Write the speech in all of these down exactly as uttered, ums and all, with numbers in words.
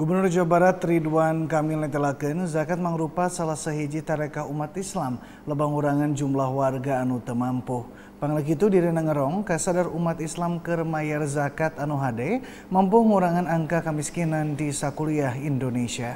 Gubernur Jawa Barat Ridwan Kamil netelakeun zakat mangrupa salah sahiji tareka umat Islam loba ngurangan jumlah warga anu teu mampu. Panglah kitu dirina ngerong kasadar umat Islam keur mayar zakat anu hade mampu ngurangan angka kemiskinan di sakuliah Indonesia.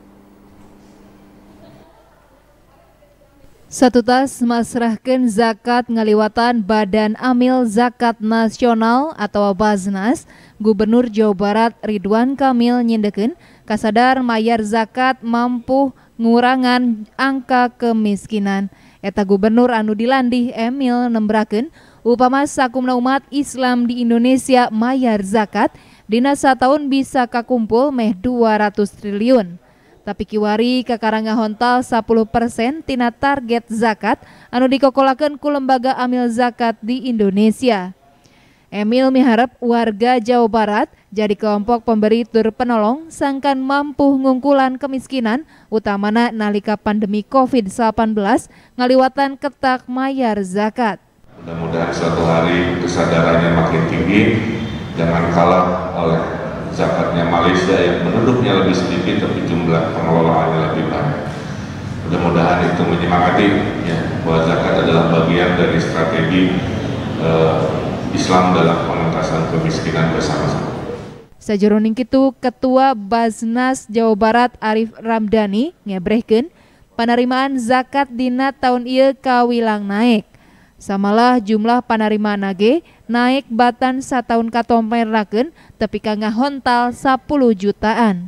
Satu tas masrahkeun zakat ngaliwatan Badan Amil Zakat Nasional atau Baznas, Gubernur Jawa Barat Ridwan Kamil nyindekeun kasadar mayar zakat mampu ngurangan angka kemiskinan. Eta Gubernur anu dilandih Emil nembrakeun upama sakumna umat Islam di Indonesia mayar zakat dina sataun bisa kakumpul meh dua ratus triliun. Tapi kiwari kakaranga hontal sepuluh persen tina target zakat anu dikokolakeun ku lembaga amil zakat di Indonesia. Emil miharep warga Jawa Barat jadi kelompok pemberi tur penolong sangkan mampu ngungkulan kemiskinan utamana nalika pandemi covid sembilan belas ngaliwatan ketak mayar zakat. Mudah-mudahan suatu hari kesadarannya makin tinggi, jangan kalah oleh zakatnya Malaysia yang penduduknya lebih sedikit tapi jumlah pengelolaannya lebih banyak. Mudah-mudahan itu menyemangati ya, bahwa zakat adalah bagian dari strategi uh, Islam dalam pengentasan kemiskinan bersama-sama. Sajeroning kitu Ketua Baznas Jawa Barat Arif Ramdhani ngebrehkeun panerimaan zakat dina taun ieu kawilang naik. Samalah jumlah panerimaan nage naik batan sataun katomerakeun tepi ka ngahontal sepuluh jutaan.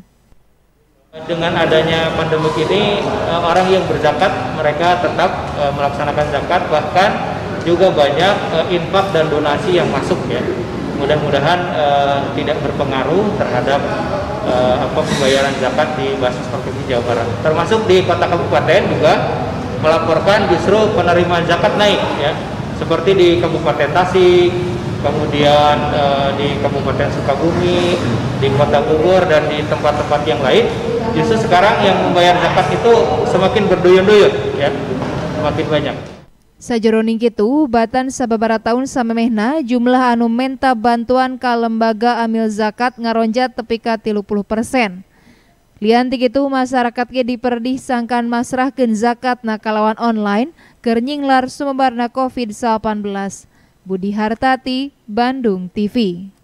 Dengan adanya pandemi ini orang yang berzakat mereka tetap melaksanakan zakat, bahkan juga banyak infak dan donasi yang masuk ya. Mudah-mudahan uh, tidak berpengaruh terhadap uh, apa pembayaran zakat di basis Provinsi Jawa Barat. Termasuk di kota kabupaten juga melaporkan justru penerimaan zakat naik ya. Seperti di Kabupaten Tasik, kemudian uh, di Kabupaten Sukabumi, di Kota Bogor dan di tempat-tempat yang lain. Justru sekarang yang membayar zakat itu semakin berduyun-duyun ya. Semakin banyak. Sajeroning kitu, batan sababaraha taun samemehna jumlah anu menta bantuan ka lembaga amil zakat ngaronjat tepi ka tilu puluh persen. Lian ti kitu masyarakat ge diperdih sangkan masrahkeun zakat na kalawan online keur nyinglar sumebarna covid sembilan belas. Budi Hartati, Bandung T V.